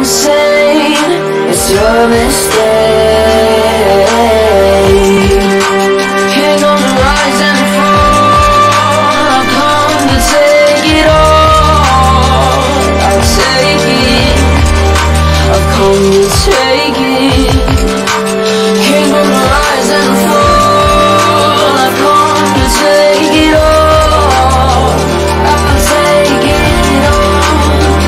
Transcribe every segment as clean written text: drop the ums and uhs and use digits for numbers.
insane. It's your mistake. Can't go to rise and fall. I've come to take it all. I'll take it. I've come to take it. Can't go to rise and fall. I've come to take it all. I'll take it all.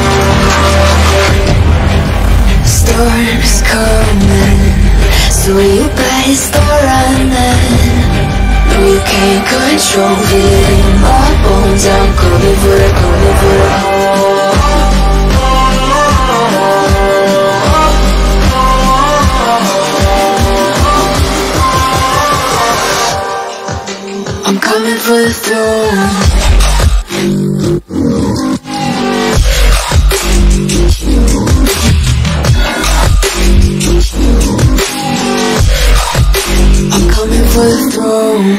Storm's coming, so you better start running. No, you can't control it. My bones, I'm coming for the, coming for the. I'm coming for the throne. I'm coming for the throne.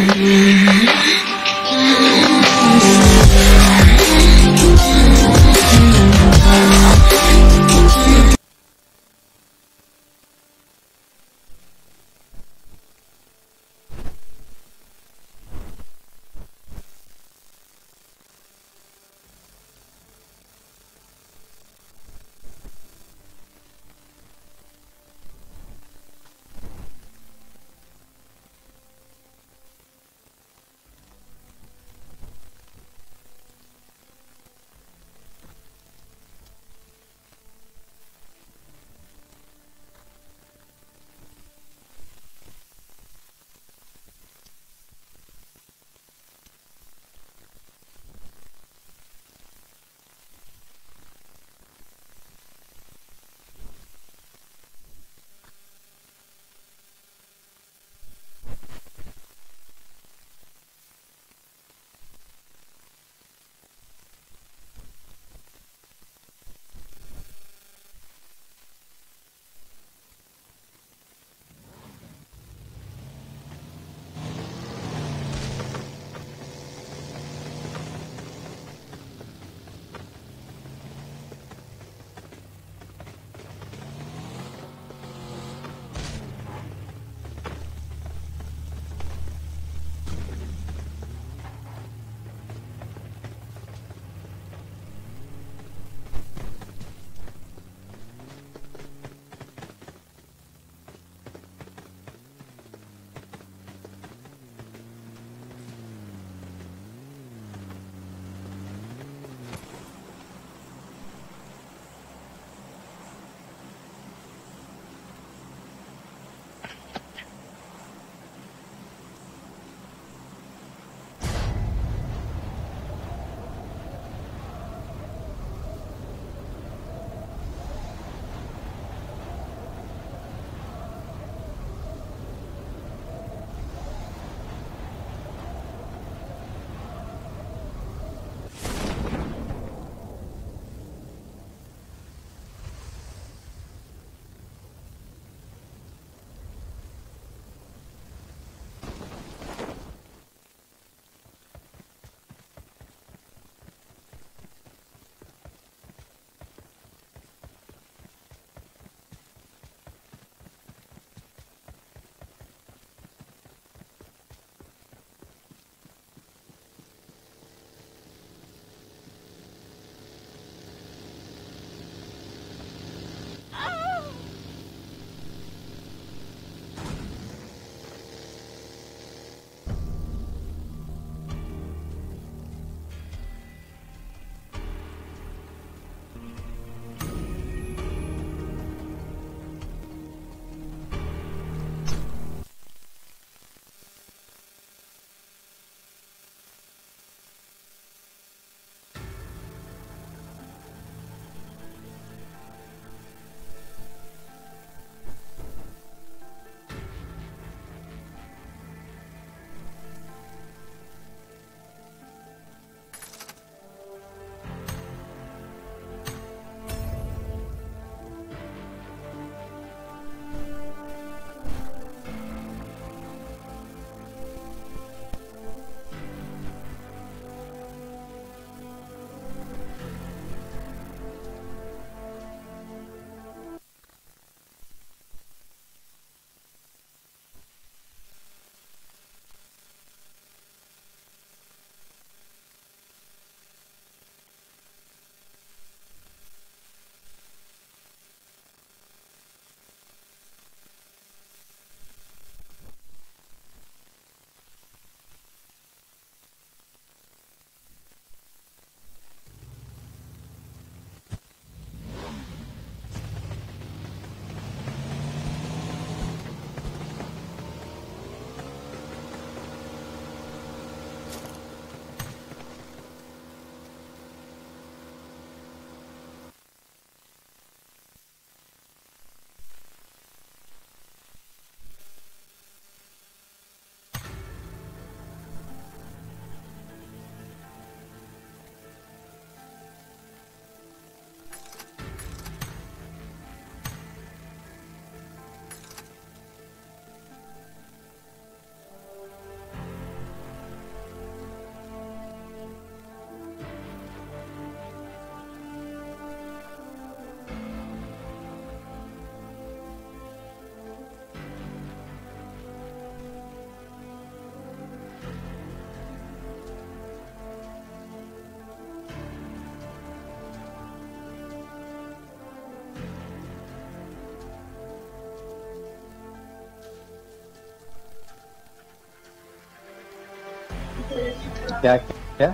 क्या क्या?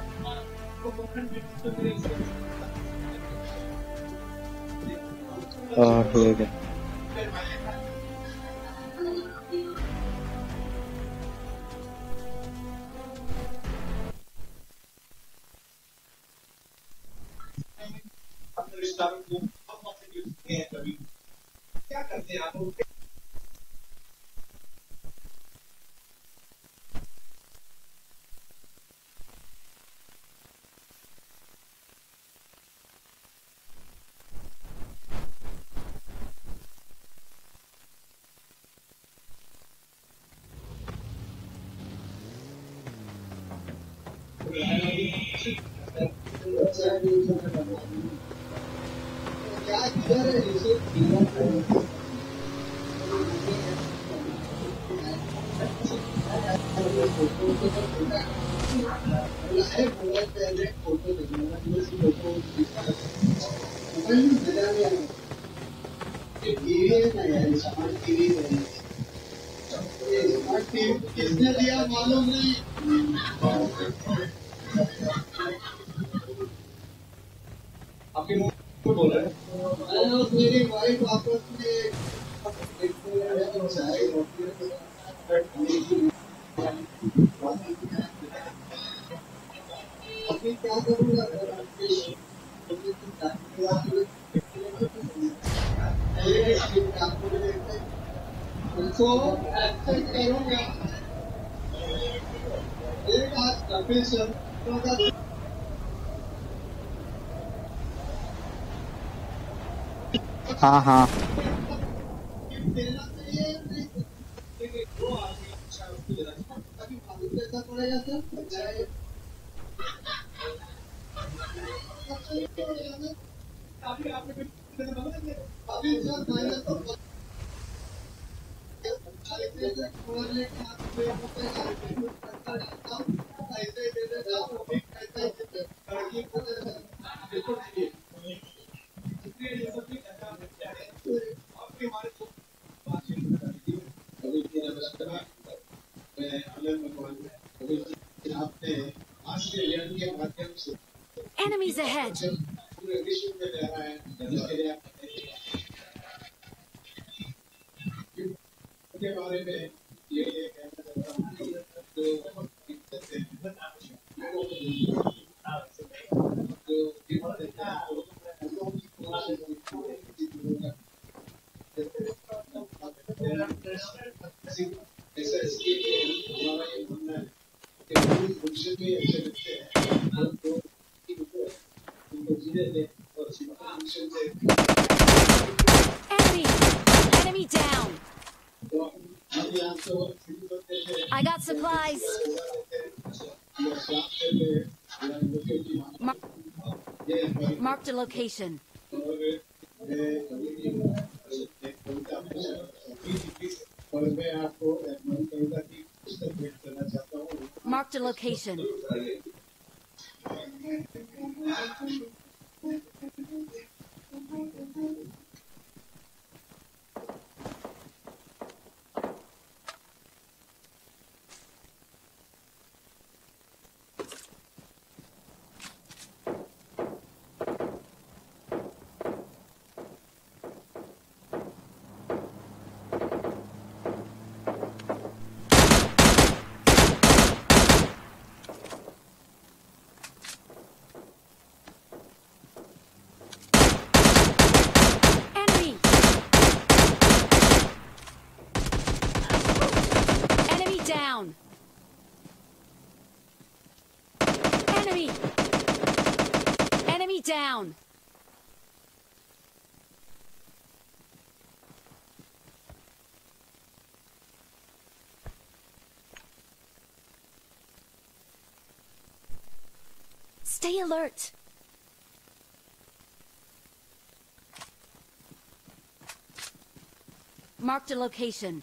ठीक है। किसने दिया मालूम नहीं। आपके मुंह में बोल रहे हैं मेरी वाइफ आपस में अभी क्या करूँगा उनको एक्सेप्ट करूँगा। एक आज कपिल शर्मा का हाँ हाँ देना चाहिए वो आदमी अच्छा अभी मालूम कैसा पड़ेगा सर अभी आपने अभी सर मैंने तो Enemies ahead! पूरे विश्व में रह रहा है जिसके लिए के बारे में ये कहना चाहता हूँ ऐसा इसलिए हमारा ये मानना है कि भविष्य में अच्छे लगते हैं तो उनको जीने दें और भविष्य से Enemy down! I got supplies! Marked a location. Marked a location. Down! Enemy! Enemy down! Stay alert! Marked a location.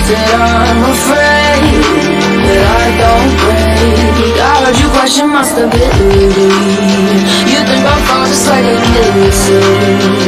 that I'm afraid that I don't break. I heard you question my stability. You think I'll fall just like Achilles.